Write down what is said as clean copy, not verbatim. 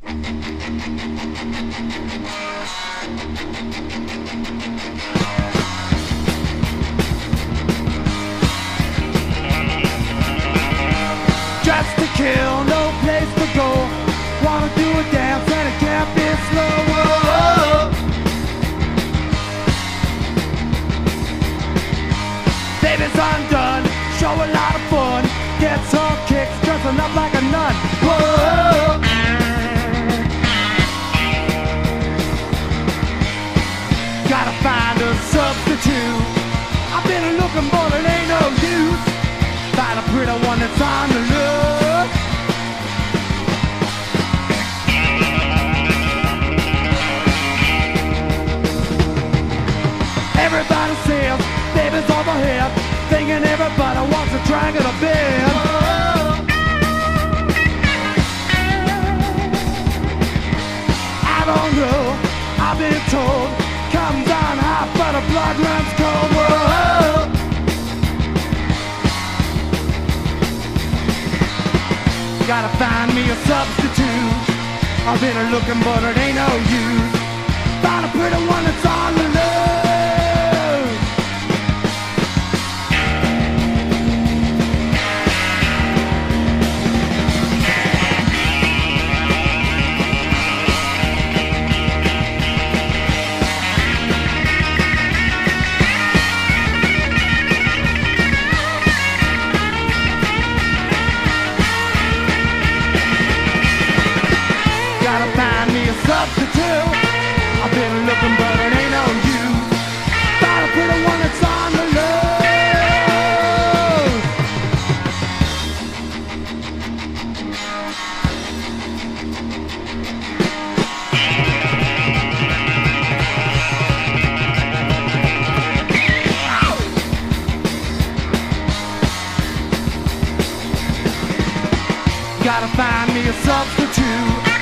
Just to kill, no place to go. Wanna do a dance and it can't be slow. Whoa. Baby's undone, show a lot of fun. Gets her kicks, dressing up like a nun. Whoa. Gotta find a substitute. I've been looking but it ain't no use. Find a pretty one that's on the look. Everybody says baby's overhead, thinking everybody wants to drag it a bit. I don't know, I've been told, comes on hot but the blood runs cold. Whoa. Gotta find me a substitute. I've been looking but it ain't no use. Find a pretty one that's on the loose. Gotta find me a substitute. I've been looking but it ain't no use. Find a pretty one that's on the loose. Gotta find me a substitute.